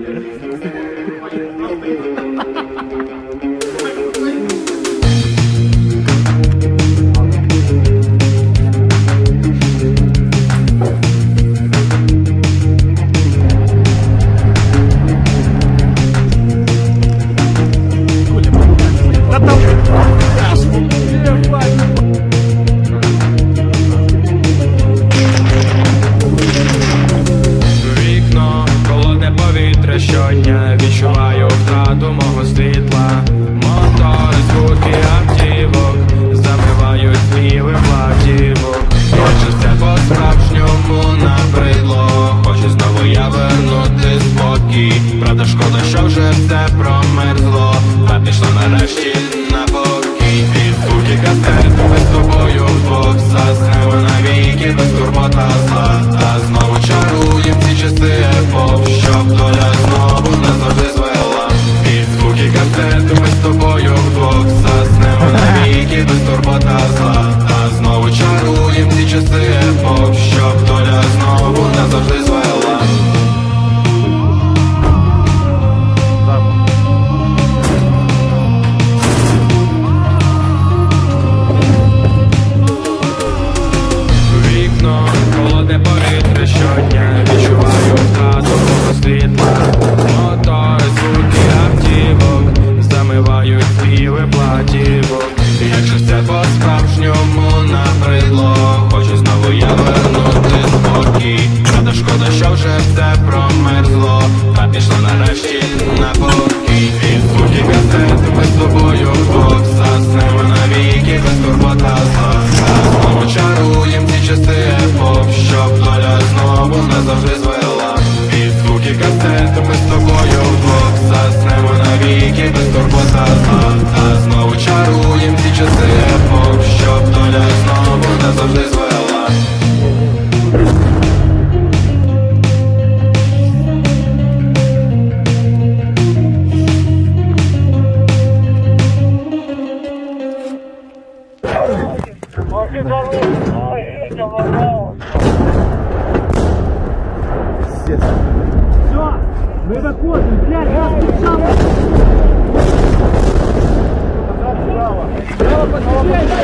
Щодня відчуваю втрату мого світла. Мотори, звуки автівок замивають співи платівок. Хочу все по-справжньому набридло. Хочу знову я вернути спокій. Правда, шкода, що вже все промерзло. Та пішло нарешті на покій. Під звуки касет ми з тобою вдвох заснемо навіки без турбота зла. Та знову чаруєм ці часи епох, щоб доля знову назавжди звела. Під звуки касет ми з тобою вдвох заснемо навіки без турбота зла. Та знову чаруєм ці часи епох, щоб доля знову назавжди звела. Вікно, холодне повітря щодня відчуваю втрату мого світла. Мотори, звуки автівок замивають співи платівок. Якщо все по-справжньому набридло, хочу знову я вернути спокій. Правда, шкода, що вже все промерзло. Та пішло нарешті на покій. Під звуки касет ми з тобою вдвох заснемо навіки без турбота зла. Та знову чаруєм ці часи епох, щоб доля знову назавжди звела. Під звуки касет ми з тобою вдвох заснемо навіки без турбота зла. Та знову чаруєм ці часи епох, щоб доля знову назавжди звела. Все, мы выходим, блядь, я специально. Право, подключай!